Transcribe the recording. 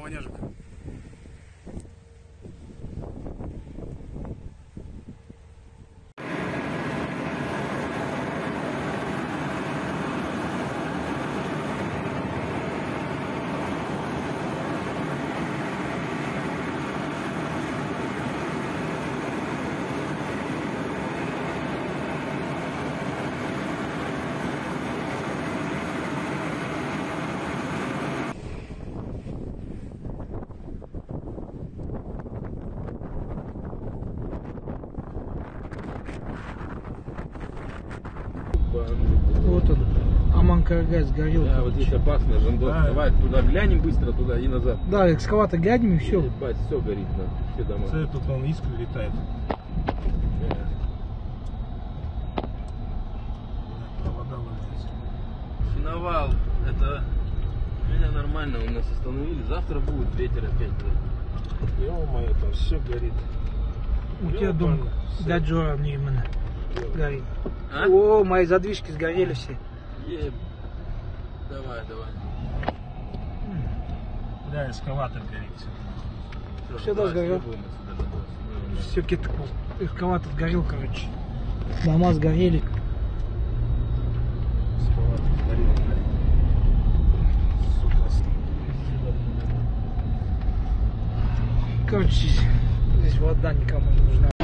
манежик. Вот он, Аман-Карагай сгорел. Да, вот здесь опасно, Жандос. Да. Давай туда глянем быстро, туда и назад. Да, экскаватор глянем и все. Ебать, все горит, на все дома. Тут он искры летает. Провода валяются. Синовал, это меня нормально, у нас остановили. Завтра будет ветер опять. Ё-моё, там все горит. У тебя дом, Ёпана, всё. да, Джора мне именно горит. А? О, мои задвижки сгорели все. Давай, давай. Да, эскалатор горит. Всё, да, сгорел. Все, какие-то эскаватор сгорел, короче. Дома сгорели. Эскалатор горел, блядь. Сука. Короче, здесь вода никому не нужна.